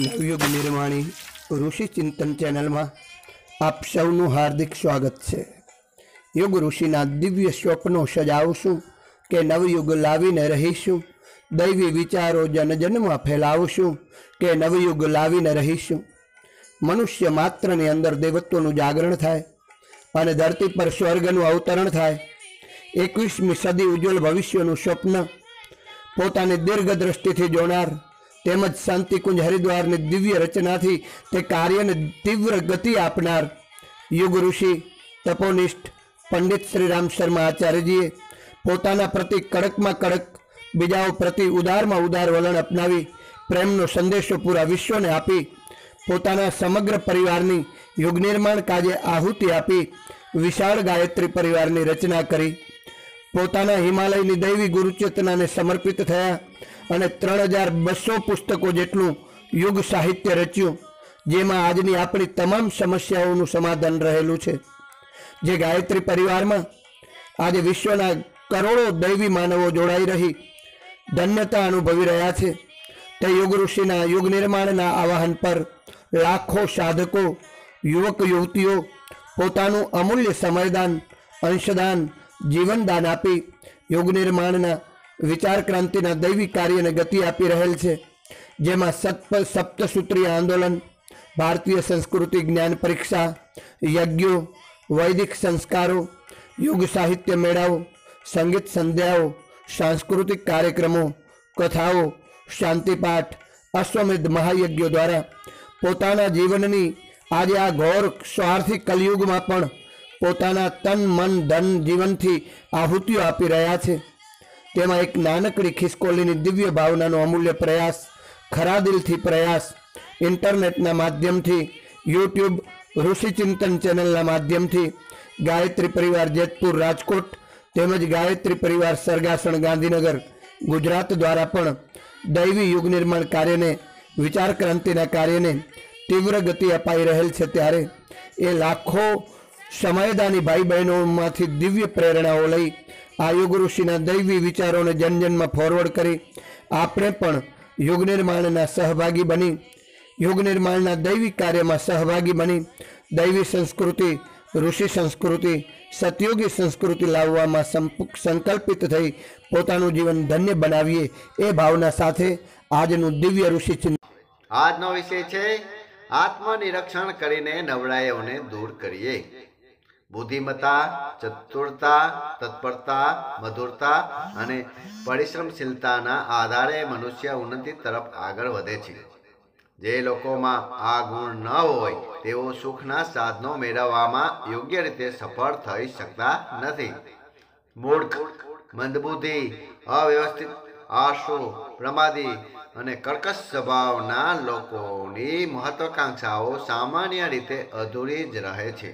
નવયુગ નિર્માણી ઋષિ ચિંતન ચેનલમાં આપ સૌનું હાર્દિક સ્વાગત છે। યુગ ઋષિના દિવ્ય સ્વપ્નો સજાવશું કે નવયુગ લાવીને રહીશું, દૈવી વિચારો જનજનમાં ફેલાવશું કે નવયુગ લાવીને રહીશું। મનુષ્ય માત્રની અંદર દેવત્વનું જાગરણ થાય અને ધરતી પર સ્વર્ગનું અવતરણ થાય। 21મી સદી ઉજ્જવલ ભવિષ્યનું સ્વપ્ન પોતાની દીર્ઘ દ્રષ્ટિથી જોનાર તેમજ શાંતિકુંજ હરિદ્વારની દિવ્ય રચનાથી તે કાર્યને તીવ્ર ગતિ આપનાર યુગ ઋષિ તપોનિષ્ઠ પંડિત શ્રીરામ શર્મા આચાર્યજીએ પોતાના પ્રતિ કડકમાં કડક, બીજાઓ પ્રતિ ઉદારમાં ઉદાર વલણ અપનાવી પ્રેમનો સંદેશો પૂરા વિશ્વને આપી પોતાના સમગ્ર પરિવારની યુગ નિર્માણ કાજે આહુતિ આપી વિશાળ ગાયત્રી પરિવારની રચના કરી। પોતાના હિમાલયની દૈવી ગુરુચેતનાને સમર્પિત થયા અને 3200 પુસ્તકો જેટલું યુગ સાહિત્ય રચ્યું, જેમાં આજની આપણી તમામ સમસ્યાઓનું સમાધાન રહેલું છે। જે ગાયત્રી પરિવારમાં આજે વિશ્વના કરોડો દૈવી માનવો જોડાઈ રહી ધન્યતા અનુભવી રહ્યા છે, તે યુગ ઋષિના યુગ નિર્માણના આવાહન પર લાખો સાધકો, યુવક યુવતીઓ પોતાનું અમૂલ્ય સમયદાન, અંશદાન, જીવનદાન આપી યુગ નિર્માણના વિચાર ક્રાંતિના દૈવી કાર્યને ગતિ આપી રહેલ છે। જેમાં સપ્તસૂત્રીય આંદોલન, ભારતીય સંસ્કૃતિ જ્ઞાન પરીક્ષા, યજ્ઞો, વૈદિક સંસ્કારો, યુગ સાહિત્ય મેળાઓ, સંગીત સંધ્યાઓ, સાંસ્કૃતિક કાર્યક્રમો, કથાઓ, શાંતિપાઠ, અશ્વમેધ મહાયજ્ઞો દ્વારા પોતાના જીવનની આજે આ ઘોર સ્વાર્થી કલયુગમાં પણ પોતાના તન મન ધન જીવનથી આહુતિઓ આપી રહ્યા છે। તેમાં એક નાનકડી ખિસકોલીની દિવ્ય ભાવનાનો અમૂલ્ય પ્રયાસ, ખરા દિલથી પ્રયાસ, ઇન્ટરનેટના માધ્યમથી, યુટ્યુબ ઋષિ ચિંતન ચેનલના માધ્યમથી ગાયત્રી પરિવાર જેતપુર રાજકોટ તેમજ ગાયત્રી પરિવાર સરગાસણ ગાંધીનગર ગુજરાત દ્વારા પણ દૈવી યુગ નિર્માણ કાર્યને, વિચાર ક્રાંતિના કાર્યને તીવ્ર ગતિ અપાઈ રહેલ છે। ત્યારે એ લાખો સમયદાની ભાઈ બહેનોમાંથી દિવ્ય પ્રેરણાઓ લઈ આ યુગ ઋષિના દૈવી વિચારોને જનજનમાં ફોરવર્ડ કરી આપણે પણ યુગ નિર્માણના સહભાગી બની, યુગ નિર્માણના દૈવી કાર્યમાં સહભાગી બની દૈવી સંસ્કૃતિ, ઋષિ સંસ્કૃતિ, સતયુગી સંસ્કૃતિ લાવવામાં સંકલ્પિત થઈ પોતાનું જીવન ધન્ય બનાવીએ એ ભાવના સાથે આજનું દિવ્ય ઋષિ ચિંતન। આજનો વિષય છે આત્મનિરીક્ષણ કરીને નબળાઈઓને દૂર કરીએ। બુદ્ધિમત્તા, ચતુરતા, તત્પરતા, મધુરતા અને પરિશ્રમશીલતાના આધારે મનુષ્ય ઉન્નતિ તરફ આગળ વધે છે। જે લોકોમાં આ ગુણ ન હોય તેઓ સુખના સાધનો મેળવવામાં યોગ્ય રીતે સફળ થઈ શકતા નથી। મૂર્ખ, મંદબુદ્ધિ, અવ્યવસ્થિત, આળસુ, પ્રમાદી અને કર્કશ સ્વભાવના લોકોની મહત્વાકાંક્ષાઓ સામાન્ય રીતે અધૂરી જ રહે છે।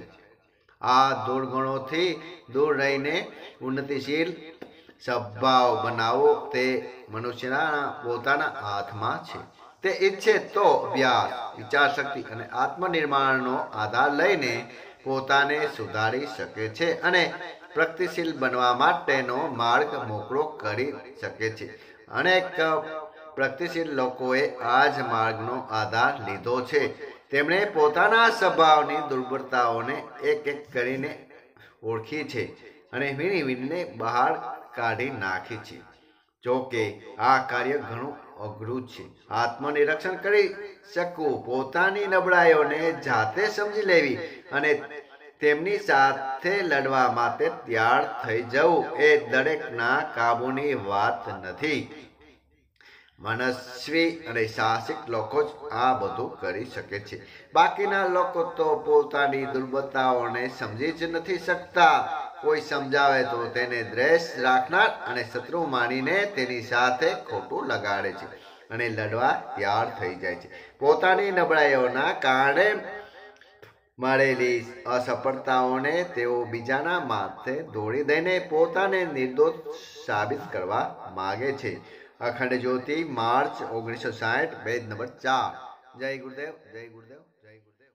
આ દુર્ગુણોથી દૂર રહીને ઉન્નતિશીલ સ્વભાવ બનાવવો તે મનુષ્યના પોતાના હાથમાં છે। તે ઈચ્છે તો અભ્યાસ, વિચારશક્તિ અને આત્મનિર્માણનો આધાર લઈને પોતાને સુધારી શકે છે અને પ્રગતિશીલ બનવા માટેનો માર્ગ મોકળો કરી શકે છે। અનેક પ્રગતિશીલ લોકોએ આ જ માર્ગનો આધાર લીધો છે। તેમણે પોતાના સ્વભાવની દુર્બળતાઓને એક એક કરીને ઓળખી છે અને વીણી વીણીને બહાર કાઢી નાખી છે। જો કે આ કાર્ય ઘણું અઘરું છે। આત્મનિરીક્ષણ કરી શકવું, પોતાની નબળાઈઓને જાતે સમજી લેવી અને તેમની સાથે લડવા માટે તૈયાર થઈ જવું એ દરેકના કાબુની વાત નથી। મનસ્વી અને સાહસિક લોકો જ આ બધું કરી શકે છે। બાકીના લોકો તો પોતાની દુર્બળતાઓને સમજી જ નથી શકતા। કોઈ સમજાવે તો તેને દ્વેષ રાખનાર અને શત્રુ માનીને તેની સાથે ખોટું લગાડે છે અને લડવા તૈયાર થઈ જાય છે। પોતાની નબળાઈઓના કારણે મળેલી અસફળતાઓને તેઓ બીજાના માથે દોડી દઈને પોતાને નિર્દોષ સાબિત કરવા માગે છે। અખંડ જ્યોતિ, માર્ચ 1960, પેજ નંબર 4। જય ગુરુદેવ, જય ગુરુદેવ, જય ગુરુદેવ।